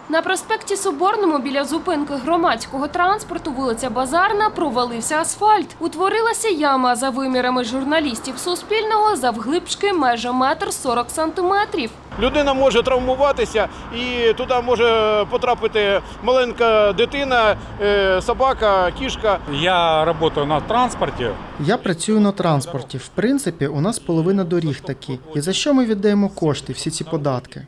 На проспекті Соборному біля зупинки громадського транспорту вулиця Базарна провалився асфальт. Утворилася яма за вимірами журналістів Суспільного завглибшки майже 1,40 м. Людина може травмуватися і туди може потрапити маленька дитина, собака, кішка. Я працюю на транспорті. Я працюю на транспорті. В принципі, у нас половина доріг такі. І за що ми віддаємо кошти, всі ці податки?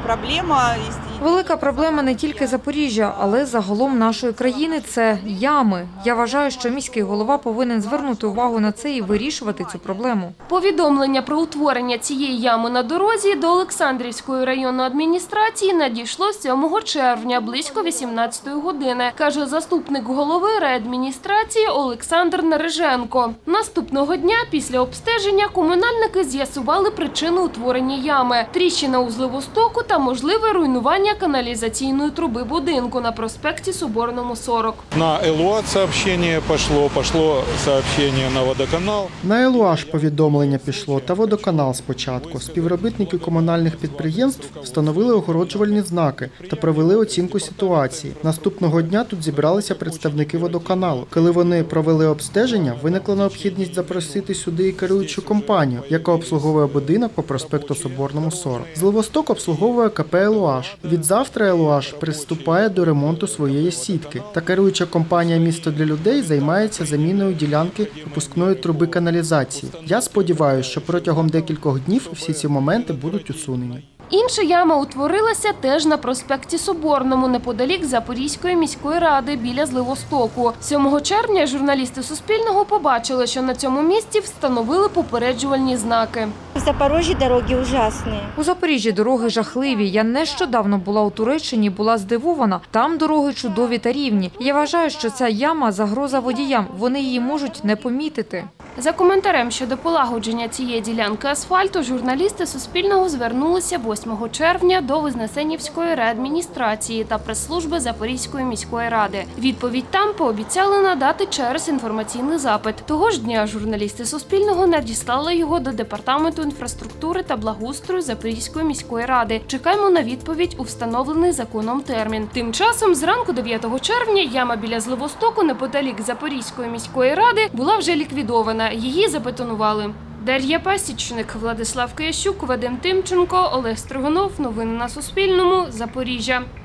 Велика проблема не тільки Запоріжжя, але загалом нашої країни – це ями. Я вважаю, що міський голова повинен звернути увагу на це і вирішувати цю проблему. Повідомлення про утворення цієї ями на дорозі до Олександрівської районної адміністрації надійшло 7 червня, близько 18 години, каже заступник голови райадміністрації Олександр Нареженко. Наступного дня після обстеження комунальники з'ясували причину утворення ями – тріщина у зливостоку та можливе руйнування каналізаційної труби будинку на проспекті Соборному, 40. На ЛУА сообщение пошло сообщение на водоканал. На ЛУАЖ повідомлення пішло та водоканал спочатку. Співробітники комунальних підприємств встановили огороджувальні знаки та провели оцінку ситуації. Наступного дня тут зібралися представники водоканалу. Коли вони провели обстеження, виникла необхідність запросити сюди і керуючу компанію, яка обслуговує будинок по проспекту Соборному, 40. Зливосток обслуговує КП «ЛУАЖ». Від завтра «ЛУАЖ» приступає до ремонту своєї сітки. Та керуюча компанія «Місто для людей» займається заміною ділянки випускної труби каналізації. Я сподіваюся, що протягом декількох днів всі ці моменти будуть усунені. Інша яма утворилася теж на проспекті Соборному, неподалік Запорізької міської ради, біля Зливостоку. 7 червня журналісти Суспільного побачили, що на цьому місці встановили попереджувальні знаки. В Запоріжжі дороги ужасні. У Запоріжжі дороги жахливі. Я нещодавно була у Туреччині, була здивована. Там дороги чудові та рівні. Я вважаю, що ця яма – загроза водіям. Вони її можуть не помітити. За коментарем щодо полагодження цієї ділянки асфальту журналісти Суспільного звернулися 8 червня до Вознесенівської райадміністрації та прес-служби Запорізької міської ради. Відповідь там пообіцяли надати через інформаційний запит. Того ж дня журналісти Суспільного надіслали його до Департаменту інфраструктури та благоустрою Запорізької міської ради. Чекаємо на відповідь у встановлений законом термін. Тим часом, зранку 9 червня, яма біля Зливостоку неподалік Запорізької міської ради була вже ліквідована. Її забетонували. Дар'я Пасічник, Владислав Киящук, Вадим Тимченко, Олег Стригунов. Новини на Суспільному. Запоріжжя.